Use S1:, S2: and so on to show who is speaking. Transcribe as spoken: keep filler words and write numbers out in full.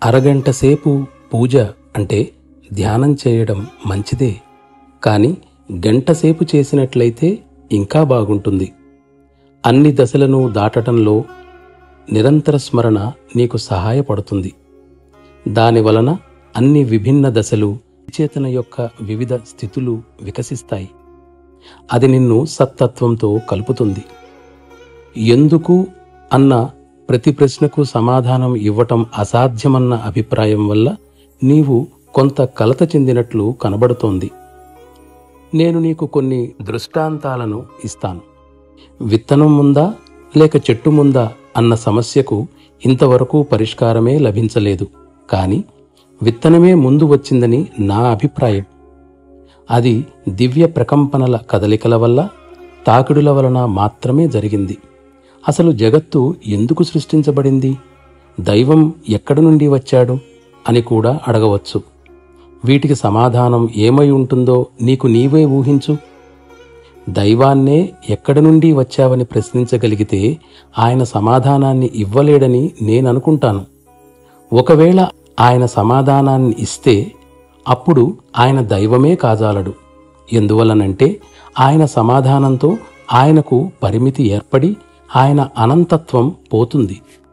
S1: అరగంట సేపు పూజ అంటే ధ్యానం చేయడం మంచిదే, కానీ గంటసేపు చేసినట్లయితే ఇంకా బాగుంటుంది. అన్ని దశలను దాటటంలో నిరంతర స్మరణ నీకు సహాయపడుతుంది. దానివలన అన్ని విభిన్న దశలు, చేతన యొక్క వివిధ స్థితులు వికసిస్తాయి. అది నిన్ను సత్తత్వంతో కలుపుతుంది. ఎందుకు అన్న ప్రతి ప్రశ్నకు సమాధానం ఇవ్వటం అసాధ్యమన్న అభిప్రాయం వల్ల నీవు కొంత కలత చెందినట్లు కనబడుతోంది. నేను నీకు కొన్ని దృష్టాంతాలను ఇస్తాను. విత్తనం ముందా లేక చెట్టు ముందా అన్న సమస్యకు ఇంతవరకు పరిష్కారమే లభించలేదు. కానీ విత్తనమే ముందు వచ్చిందని నా అభిప్రాయం. అది దివ్య ప్రకంపనల కదలికల వల్ల, తాకిడుల వలన మాత్రమే జరిగింది. అసలు జగత్తు ఎందుకు సృష్టించబడింది? దైవం ఎక్కడి నుండి వచ్చాడు అని కూడా అడగవచ్చు. వీటికి సమాధానం ఏమై ఉంటుందో నీకు నీవే ఊహించు. దైవాన్నే ఎక్కడి నుండి వచ్చావని ప్రశ్నించగలిగితే ఆయన సమాధానాన్ని ఇవ్వలేడని నేననుకుంటాను. ఒకవేళ ఆయన సమాధానాన్ని ఇస్తే అప్పుడు ఆయన దైవమే కాజాలడు. ఎందువలనంటే ఆయన సమాధానంతో ఆయనకు పరిమితి ఏర్పడి ఆయన అనంతత్వం పోతుంది.